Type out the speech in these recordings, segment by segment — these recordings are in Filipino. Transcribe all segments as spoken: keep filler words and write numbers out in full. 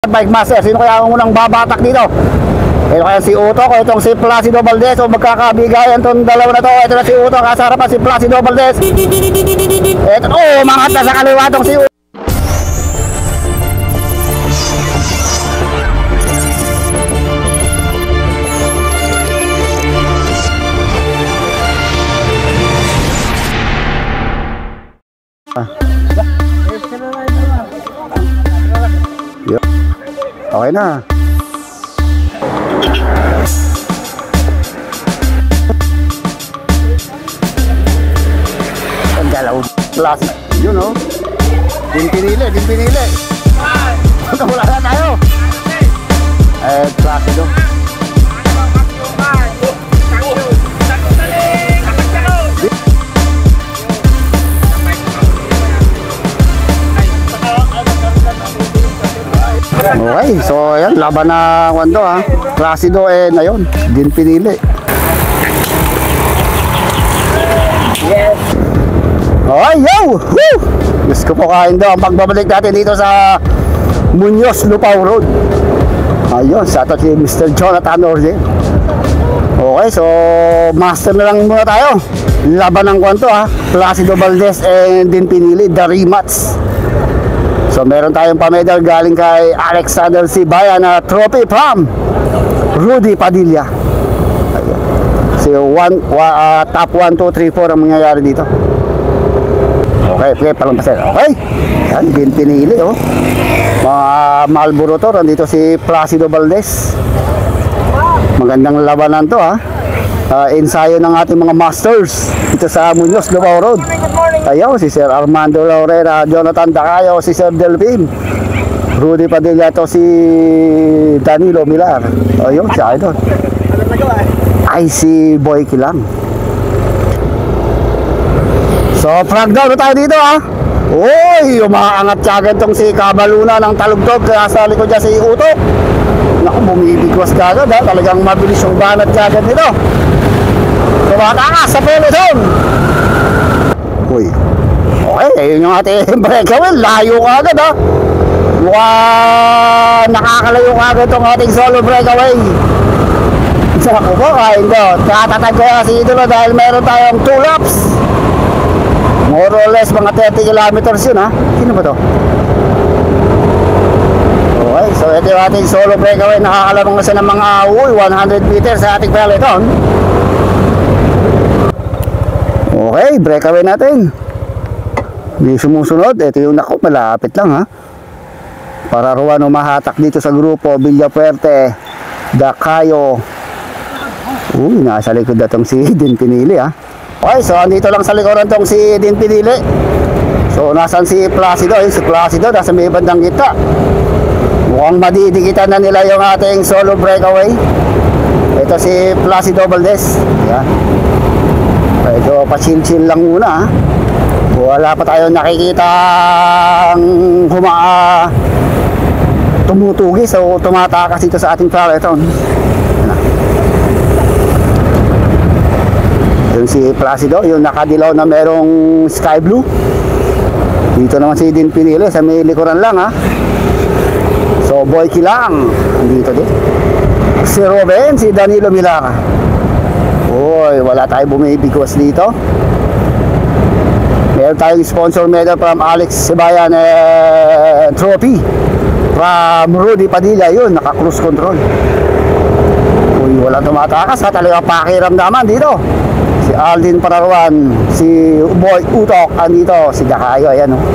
Bike Master, sino kaya ang unang babatak dito? Ito kaya si Uto, o itong si Placido Valdez, o magkakabigayan itong dalawa na to. Ito na si Uto, kasarapan si Placido Valdez. Ito, oh, mangat na sa kaliwa itong si Uto. Okay na. Ang galaw plus. Yun o. Din pinili, din pinili. Wala na tayo. Eh, Placido. Okay, so ayan, laban na kwento ha. Placido eh na yun, din pinili. Yes. Okay, yo! Woo! Diyos ko po kain daw ang pagbabalik natin dito sa Muñoz Lupao Road. Ayun, sa ato si Mister Jonathan Orje. Okay, so master na lang muna tayo. Laban ng kwento ha. Placido Valdez and din pinili, the rematch. So meron tayong pa-medal galing kay Alexander Sibayan na trophy from Rudy Padilla. Ayan. So one, uh, top one, two, three, four ang mangyayari dito. Okay, okay, palampasin. Okay, yan, din pinili oh. Mga Marlboro to, nandito si Placido Valdez. Magandang labanan to ha. Uh, ensayo ng ating mga masters dito sa Muñoz Lupao Road. Ayaw, si Sir Armando Laurera, Jonathan Dacayo, si Sir Delvin, Rudy Padilla, to si Danilo Milar. Ayun, siya ito. Ay, si Boy Kilang. So, frag down na tayo dito ha. Uy, umaangat siya agad tong si Cabaluna ng Talugtog. Kaya sa likod niya si Uto. Naku, bumibigwas ka agad ha. Talagang mabilis yung banat siya agad nito. Tumatakas sa peloton. Uy, okay, ayun yung ating breakaway. Layo ka agad ha. Mukhang nakakalayo ka agad itong ating solo breakaway. Naku po, kain daw. Tatatag ko si Idolo dahil meron tayong two laps. More or less mga thirty kilometers yun ha. Sino ba to? Okay, so ito yung ating solo breakaway. Nakakalabang kasi ng mga uy, one hundred meters sa ating peloton. Okay, breakaway natin. Hindi sumusunod. Ito yung naku, malapit lang ha. Para ruwan umahatak dito sa grupo Villafuerte, Dacayo. Uy, nasa likod na itong si Din Pinili ha. Okay, so andito lang sa likuran itong si Din Pinili. So nasan si Placido? Ayun, si Placido nasa may bandang kita. Mukhang madidikitan na nila yung ating solo breakaway. Ito si Placido Valdez. Yan. Ito, pa-chill-chill lang muna ha. Wala pa tayo nakikita huma tumutugis o tumatakas dito sa ating peloton. Yung si Placido, yung nakadilaw na merong sky blue. Dito naman si Din Pinili sa may likuran lang ha. So Boy Kilang dito din. Si Ruben, si Danilo Milar. Uy, wala tayo bumibigwas dito. Meron tayong sponsor medal from Alex Sibayan eh, trophy from Rudy Padilla. Yun, naka cruise control. Uy, wala tumatakas ha. Talaga pakiramdaman dito. Si Aldin Pararuan, si Boy Utok andito, si Dacayo, ayan oh.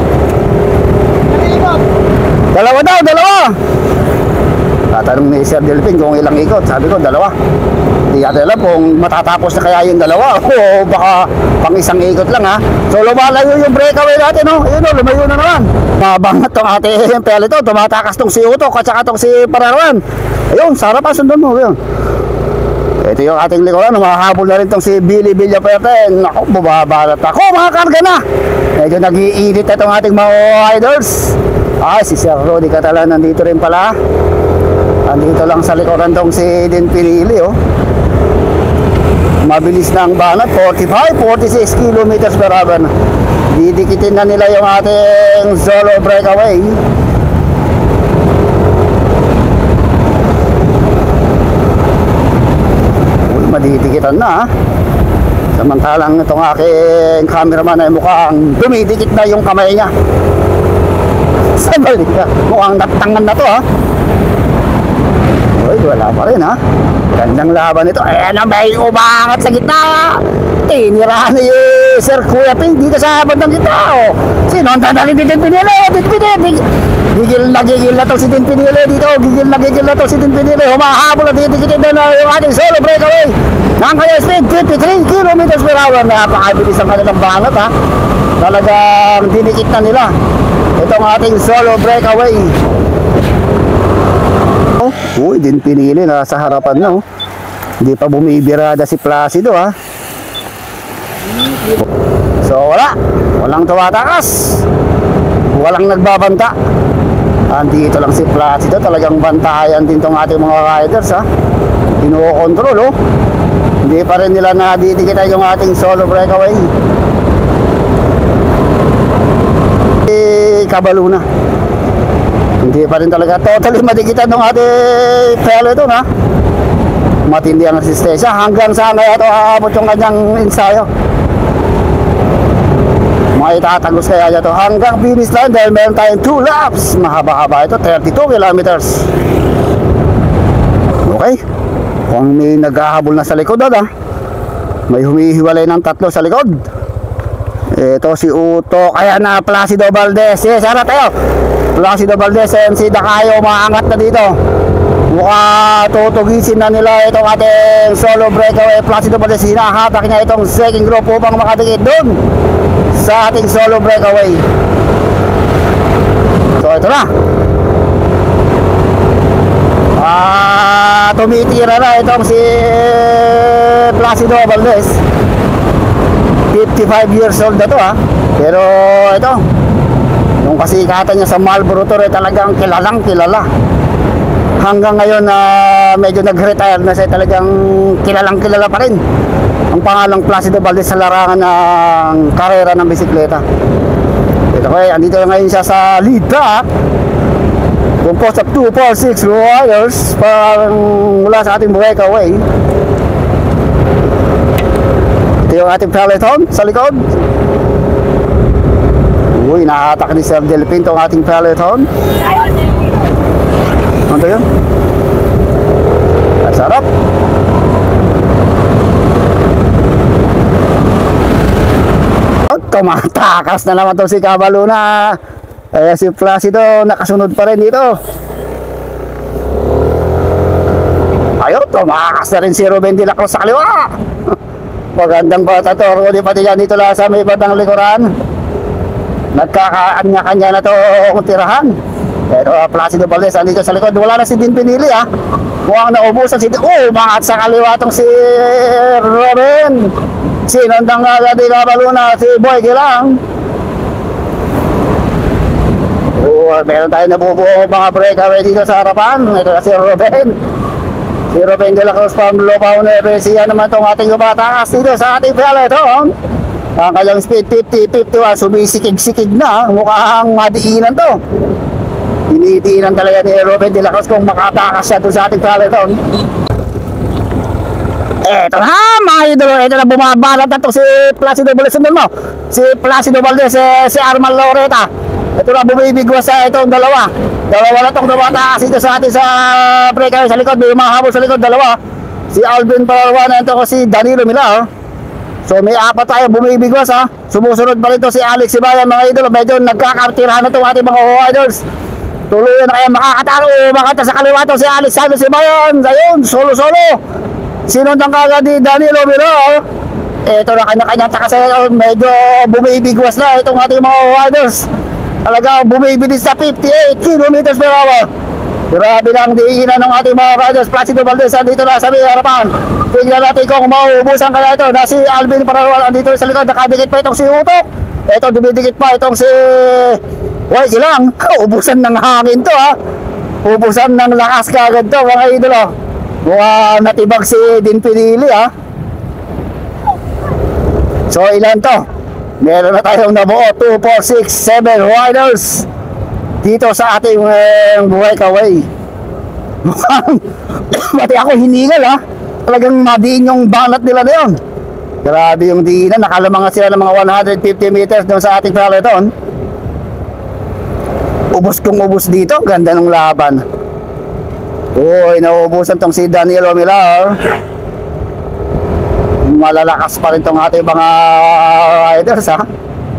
Dalawa daw, dalawa. Tatanong ni Sir Delpin kung ilang ikot. Sabi ko, dalawa. Hindi natin alam kung matatapos na kaya yung dalawa o baka pang isang ikot lang ha. So lumalayo yung breakaway natin oh. Ayun oh, lumayo na naman. Mabangat tong ating pelito. Tumatakas tong si Utok at saka tong si Pararuan. Ayun, sarap ha, sundan mo. Ayun. Ito yung ating likuran. Humahabol na rin tong si Billy Villafuerte. Naku, bumabalat ako. Mga karga na. Medyo nag-iinit na itong ating mga riders. Ah, si Sir Rudy Catalan nandito rin pala. Andito lang sa likuran tong si Din Pinili oh. Mabilis na ang banat, forty-five, forty-six kilometers per hour. Didikitin na nila yung ating solo breakaway. didikitan na, ha? Samantalang itong aking cameraman ay mukhang dumidikit na yung kamay niya. Sa balik ka, mukhang natangan na to, ha? Uy, wala pa rin, ha? Gandang laban ito. Ayan ang may umangat sa gitna. Tinirahan ni Sir Kuya Ping dito sa bandang gitna, oh. Sino ang dadali din pinili? Din pinili. Gigil na gigil na to si Din Pinili dito. Gigil na gigil na to si Din Pinili. Humahabol na dito na yung ating solo breakaway. Nang kaya speed fifty-three kilometers per hour. Napakabilis ang kanilang banat, ha. Talagang dinikit na nila itong ating solo breakaway. Oh, uy, Din Pinili na sa harapan na, oh. Hindi pa bumibirada si Placido, ha. So wala, walang tumatakas, walang nagbabanta. Andito lang si Placido, talagang bantayan din tong ating mga riders, ha. Kinukontrol, oh. Hindi pa rin nila nadidikitan yung ating solo breakaway. Eh, kabalo na. Hindi pa rin talaga totally madikitan ng ating peloton, ha. Matindi ang resistensya hanggang sa ngayon ito aabot yung kanyang ensayo. Maitatagos kaya ito hanggang finish line dahil meron tayong two laps. Mahaba-haba ito, thirty-two kilometers. Okay, kung may naghahabol na sa likod, ha, may humihiwalay ng tatlo sa likod. Ito si Uto, kaya na Placido Valdez. Yes, harap tayo. Placido Valdez and si Dakayo maangat na dito. Mukha tutugisin na nila itong ating solo breakaway. Placido Valdez, hinahatak niya itong second group upang makadikit doon sa ating solo breakaway. So ito na, ah, tumitira na itong si Placido Valdez. Fifty-five years old na to, ha. Pero ito, yung kasikatan niya sa Marlboro Tour ay talagang kilalang kilala. Hanggang ngayon na uh, medyo nag-retire na siya, talagang kilalang kilala pa rin ang pangalang Placido Valdez sa larangan ng karera ng bisikleta. Ito ko, andito ngayon siya sa lead track, composed of two, four, six riders parang mula sa ating breakaway. Ito yung ating peloton sa likod. Uy, nakahatak ni Sir Delpin itong ating peloton. Ano yun? Sarap. Tumatakas na naman to si Cabaluna. Kaya si Placido nakasunod pa rin dito. Ayun, tumakas na rin si Ruben de la Cruz sa kaliwa. Magandang bata to. Hindi pati yan dito lang sa may batang likuran. Nagkakanya-kanya na to kung tirahan. Pero uh, Placido Valdez andito sa likod. Wala na si Din Pinili, ha. Mukhang naubusan si Din. Oh, umangat sa kaliwa tong si Ruben. Sinundang agad di Cabaluna si Boy Gilang. Oh, meron tayo nabubuo mga breakaway dito sa harapan. Ito na si Ruben. Si Ruben de la Cruz from Lopao Nueva Ecija naman itong ating kumatakas dito sa ating peloton. Ang kanyang speed fifty fifty-one, sumisikig-sikig na. Mukhang madiinan to. Dinidiinan talaga ni Ruben de la Cruz kung makatakas siya doon sa ating peloton. Eto na mga idolo, eto na bumabalat na to si Placido Valdez. Sundan mo, si Placido Valdez, eh, si Arman Loreta. Ito na bumibigwas sa itong dalawa. Dalawa na itong dumatakas dito sa atin sa breakaway sa likod. May mahabol sa likod, dalawa. Si Alvin Parawana, ito ko si Danilo Mila, oh. So may apat tayo bumibigwas, ha. Sumusunod pa rin to si Alex Sibayan mga idolo. Medyo nagkakatirahan na itong ating mga riders. Tuluyan na kaya makakatalo. Makata sa kaliwa to si Alex Sibayan. Ayun, solo-solo. Sinundang kagad ni Danilo Mila, oh. Ito na kanya-kanya takasan. Medyo bumibigwas na itong ating mga riders. Talaga bumibilis sa fifty-eight kilometers per hour. Grabe lang diinan ng ating mga riders. Placido Valdez andito na sa may harapan. Tingnan natin kung mauubusan kaya ito na si Alvin Parawan andito sa likod. Nakadikit pa itong si Utok. Ito dumidikit pa itong si Boy Gilang. Ubusan ng hangin to, ha. Ubusan ng lakas kagad to mga idolo. Mukhang natibag si Din Pinili, ha. So ilan to? Meron na tayong nabuo, two, four, six, seven riders dito sa ating uh, breakaway. Mukhang pati ako hiningal, ha. talagang madiin yung banat nila na yun. Grabe yung diinan, nakalamang nga sila ng mga one hundred fifty meters doon sa ating peloton. Ubus kong ubus dito, ganda ng laban. Uy, nauubusan tong si Danilo Millar. Malalakas pa rin tong ating mga riders, ha.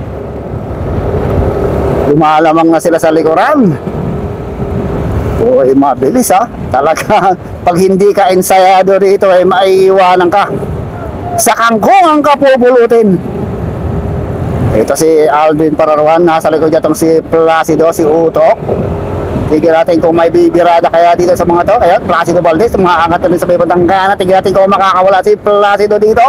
Lumalamang na sila sa likuran. Uy, mabilis, ha. Talaga, pag hindi ka ensayado rito, ay maiiwanan ka. Sa kangkong ang kapupulutin. Ito si Alvin Pararuan, nasa likod niya itong si Placido, si Utok. Tigil natin kung may bibirada kaya dito sa mga to. Kaya Placido Valdez, umaangat na rin sa may bandang kanan. Tigil natin kung makakawala si Placido dito.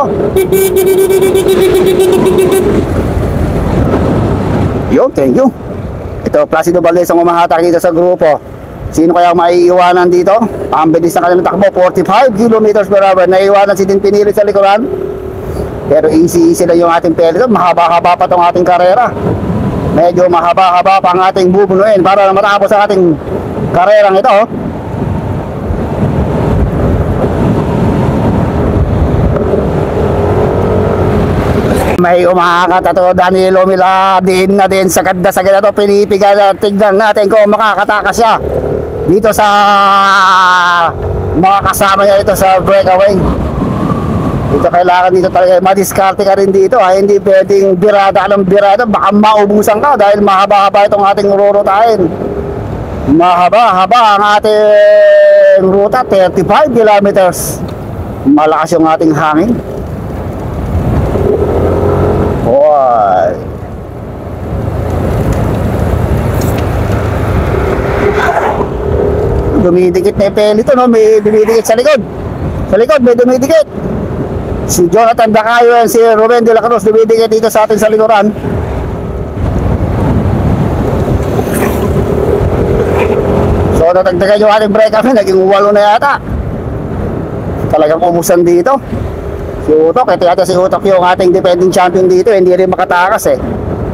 Yo, thank you. Ito, Placido Valdez ang umahatak dito sa grupo. Sino kaya maiiwanan dito? Ang bilis na kanilang takbo, forty-five kilometers per hour. Naiiwanan si Din Pinili sa likuran. Pero easy-easy lang yung ating peloton. Mahaba-haba pa itong ating karera. Medyo mahaba-haba pa ang ating bubunuin para matapos ang ating karerang ito. May umakat ito, Danilo Millar. Din na din, sagad na sagad na ito. Pinipigan na, tignan natin kung makakatakas siya dito sa mga kasama niya ito sa breakaway. Dito kailangan dito talaga madiskarte ka rin dito, ha? Hindi pwedeng birada ka ng birada, baka maubusan ka dahil mahaba-haba itong ating rurutahin. Mahaba-haba ang ating ruta, thirty-five kilometers. Malakas yung ating hangin. Boy. Dumidikit na yung pelito, no? May dumidikit sa likod. Sa likod may dumidikit. Si Jonathan Dacayo and si Ruben de la Cruz dumidikit dito sa atin sa likuran. So natagdagan yung ating break kami, naging walo na yata. Talagang umusan dito. Si Utok, ito yata si Utok yung ating defending champion dito, hindi rin makatakas eh.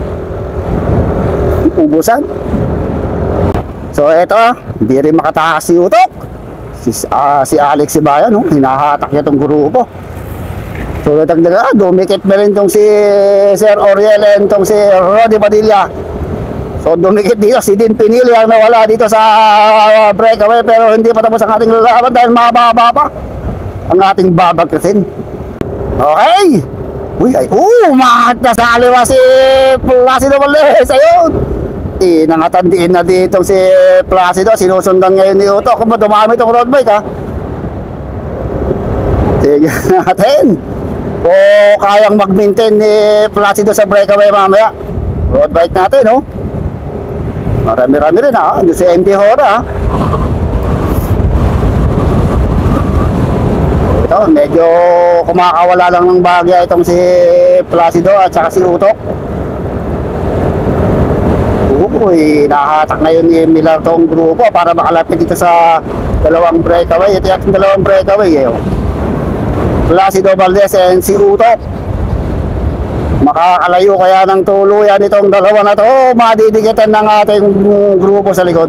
Ubusan. So ito, hindi rin makatakas si Utok. Si, uh, si Alex Sibayan, no? Hinahatak niya itong grupo. So natagdagan, ah, dumikit na rin itong si Sir Oriel and itong si Roddy Padilla. So dumikit dito, si Din Pinili ang nawala dito sa uh, breakaway, pero hindi pa tapos ang ating lalaban dahil mababa pa ang ating babagkasin. Okay. Uy, ay, uh, umahat na sa aliwa si Placido Valdez. Ayun. Inangatandiin na dito si Placido. Sinusundan ngayon ni Utok. Kung dumami itong road bike, ha. Tignan natin o kayang mag-maintain ni Placido sa breakaway mamaya. Road bike natin, no. Marami-rami rin, ha. Doon si M D Hora, ha. Ito, medyo kumakawala lang ng bagya itong si Placido at saka si Utok. Uy, nahatak na yun ni Millar tong grupo para makalapit dito sa dalawang breakaway. Ito yung dalawang breakaway, eh. Placido Valdez and si Utok. Makakalayo kaya ng tuluyan itong dalawa na to. Madidikitan ng ating grupo sa likod.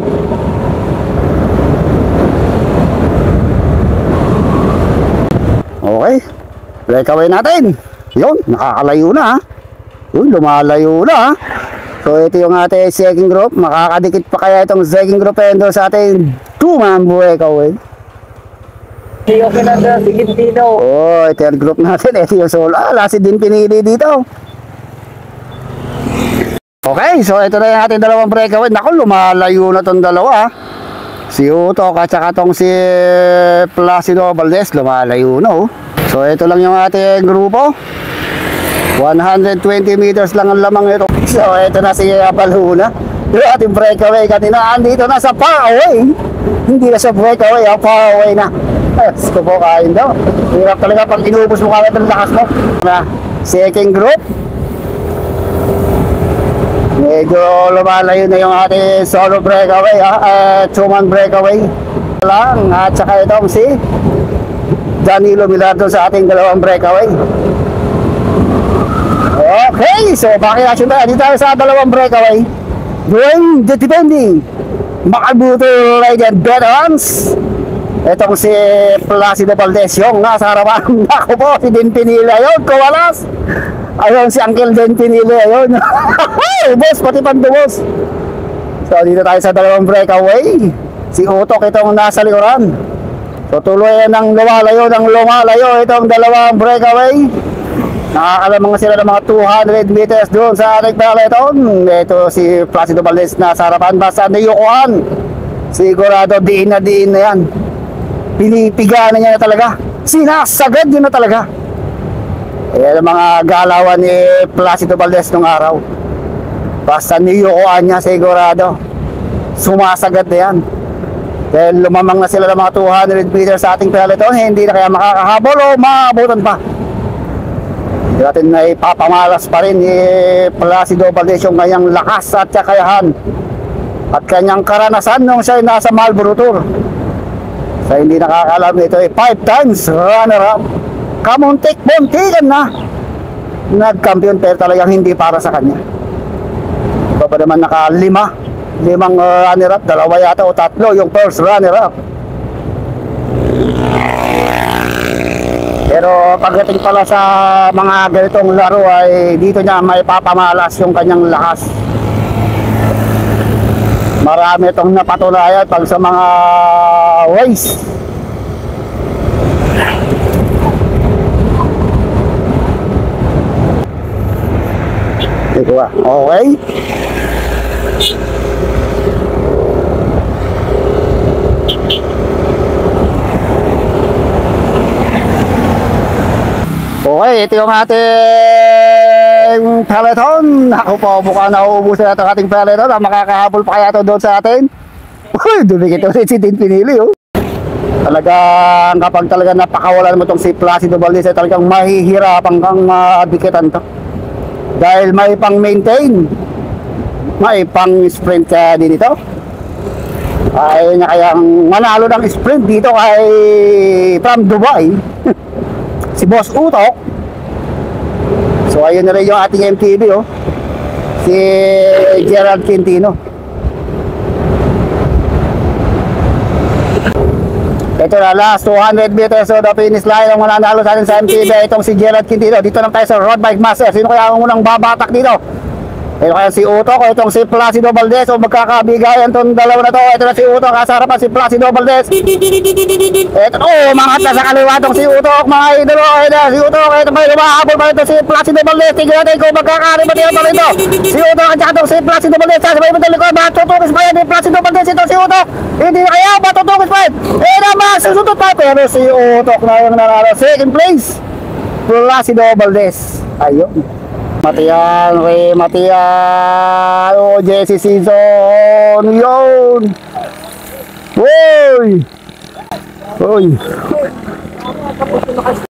Okay, breakaway natin. Yun, nakakalayo na, ha. Uy, lumalayo na, ha. So ito yung ating second group. Makakadikit pa kaya itong second group endo sa ating two-man breakaway. Okay na sa sigit dito. Oh, ito yung group natin. Ito yung solo. Ah, last din pinili dito. Okay, so ito na yung ating dalawang breakaway. Naku, lumalayo na itong dalawa. Si Utok at saka itong si Placido Valdez, lumalayo na, oh. So ito lang yung ating grupo. one hundred twenty meters lang ang lamang ito. So ito na si Balhuna. Yung ating breakaway kanina, andito na sa far away. Hindi na sa breakaway, ah, far away na. Yes, kupo kain daw. Hirap talaga pag inubos mo kagad ng lakas mo. Na second group. Medyo lumalayo na yung ating solo breakaway, ha? Uh, two-man breakaway lang. At saka itong si Danilo Millar sa ating dalawang breakaway. Okay, so bakit tayo dito tayo sa dalawang breakaway. Doing the defending Makabuto Legend veterans Itong si Placido Valdez yung nasa harapan. Ako po, si Din Pinilla yun, kuwalas. Ayun, si Uncle Din Pinilla yun. Boss, pati pandubos. So, dito tayo sa dalawang breakaway. Si Utok itong nasa likuran. So, tuloy ng lumalayo ng lumalayo itong dalawang breakaway. Nakakalamang sila ng mga two hundred meters doon sa ating peloton. Ito si Placido Valdez nasa harapan. Basta niyukuhan. Sigurado diin na diin na yan. Pinipiga na niya na talaga. Sinasagad yun na talaga. Ayan ang mga galawan ni Placido Valdez nung araw. Basta niyukuhan niya sigurado. Sumasagad na yan. Dahil lumamang na sila ng mga two hundred meters sa ating peloton. Hindi na kaya makakahabol o maabutan pa. Hindi natin na ipapamalas pa rin ni Placido Valdez yung kanyang lakas at kakayahan at kanyang karanasan nung siya nasa Marlboro Tour. Sa hindi nakakalam nito ay five times runner-up. Kamuntik-muntikan na nag-champion pero talagang hindi para sa kanya. Iba pa naman naka-lima limang uh, runner-up, dalawa yata o tatlo yung first runner-up. Pero pagdating pala sa mga ganitong laro ay dito niya may papamalas yung kanyang lakas. Marami itong napatunayan pag sa mga race. Ito ah, okay. Okay, ito yung ating peloton. Ako po, mukha na uubusin natin ating peloton. Makakahabol pa kaya ito doon sa atin. Uy, dumikit ulit si Din Pinili, oh. Talagang kapag talaga napakawalan mo itong si Placido Valdez, talagang mahihirapan kang maadikitan to. Dahil may pang-maintain, may pang-sprint kaya din ito. Ay na kayang manalo ng sprint dito kay from Dubai. Si Boss Utok. So ayun na rin yung ating M T V, oh. Si Gerald Quintino. Ito na, last two hundred meters so the finish line ang mananalo sa atin sa M T V. Itong si Gerald Quintino. Dito lang tayo sa Road Bike Master. Sino kaya ang unang babatak dito? Ito kaya si Utok o itong si Placido Valdez. O magkakabigayan itong dalawa na to. Ito na si Utok, kasarapan si Placido Valdez. Ito, oh, mangat na sa kaliwa itong si Utok, mga idolo. Ito si Utok, ito may lumahabol pa ito si Placido Valdez. Tingnan natin kung magkakaribat yan pa rin ito. Si Utok at saka itong si Placido Valdez. Sasabay mo itong likod, matutukis pa yan ni Placido Valdez. Ito si Utok, hindi na kaya matutukis pa yan. Ito naman, susunod pa. Pero si Utok na yung nanalo. Second place, Placido Valdez. Ayun. Matiyan, Ray Matiyan, o Jesse Season, yun! Uy! Uy!